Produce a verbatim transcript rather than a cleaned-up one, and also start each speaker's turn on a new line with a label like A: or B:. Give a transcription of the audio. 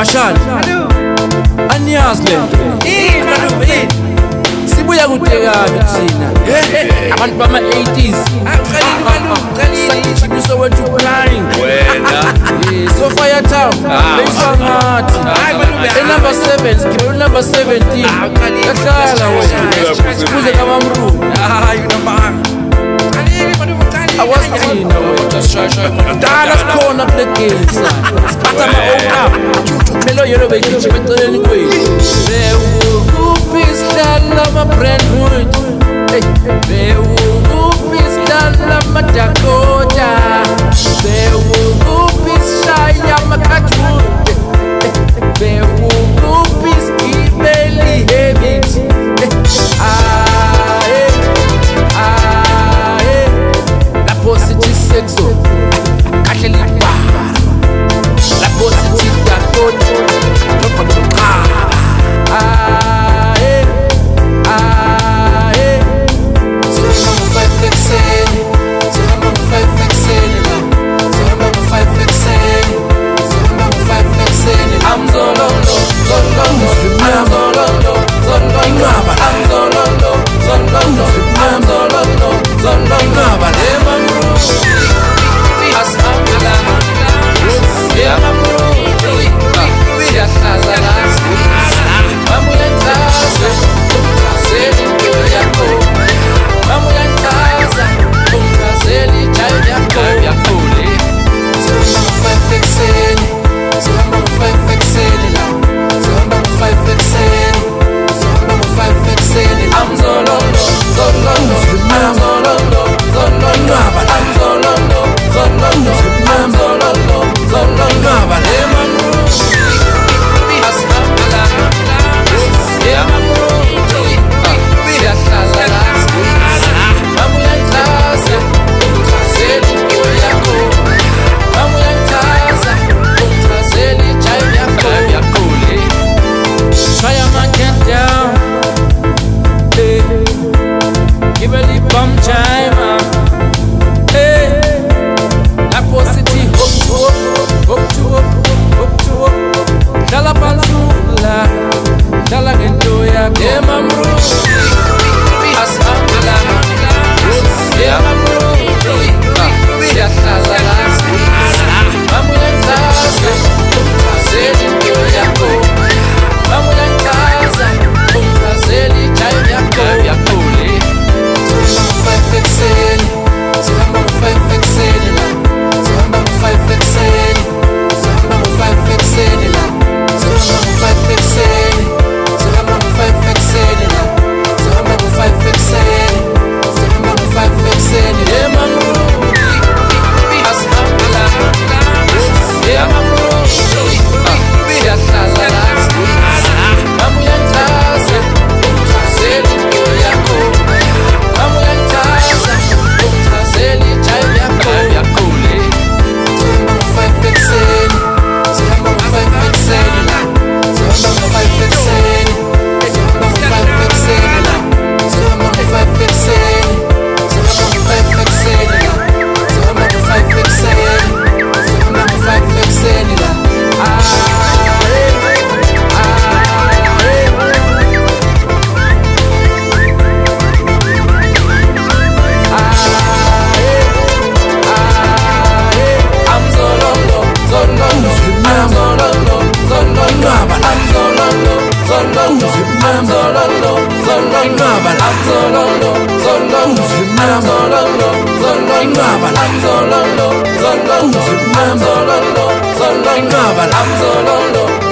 A: Bashani aniyazi lento sibuya kude kabi thina abantu bama eighties sakichibiso wethu blind so fire town leyiswa ngathi number seven skibelo number seventeen yahlala wena kuze kabamru awasithina wena dala sikhona kule game siphatha ama-oka melo yelo beyichipha eceleni kwethu bekuphi sihlala ama-brandwood bekuphi sihlala ama-dakota bekuphi sishaya ama-catwood bekuphi sigibeli habit sexo kahle libara la positive dakota lopa lokaba ah eh ah eh so I'm five fixing so I'm five fixing so I'm five fixing so I'm five fixing I'm so low so low I'm so low so low ngaba I'm so low so low I'm so low so low ngaba lemon I'm so low, so low, ngaba I'm so low, so low, I'm so low, so low, ngaba I'm so low, so low, I'm so low, so low, ngaba I'm so low.